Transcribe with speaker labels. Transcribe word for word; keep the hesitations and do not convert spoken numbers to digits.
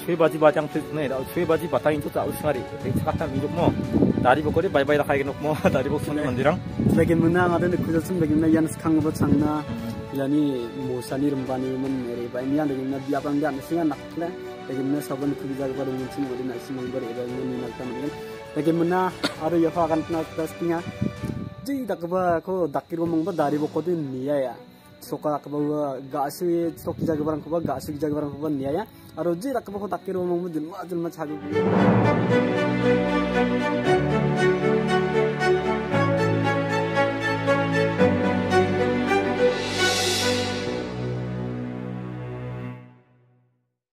Speaker 1: suy baji batang fit nih, suy baji batang itu tak usah ngari. Sekarang hidup mo, dari pokoknya bye bye lah kayak gitu mo, dari pokoknya mandirang.
Speaker 2: Bagaimana ada nih kujasan bagaimana yang sekarang buat sangna, yani musani rembani men reba ini yang bagaimana biapang dia mesti nak lah, bagaimana saban kujaga pada muncul di nasi mengber reba ini nak tampil. Bagaimana ada yang akan kena testingnya, jadi tak apa ko dakir ngomong ber dari pokoknya niya ya. Soka kabawa gasi sok jaga barang kabawa gasi jaga barang kabawa niya ya aro ji tak kabawa takir ngomong mudin wajul macagu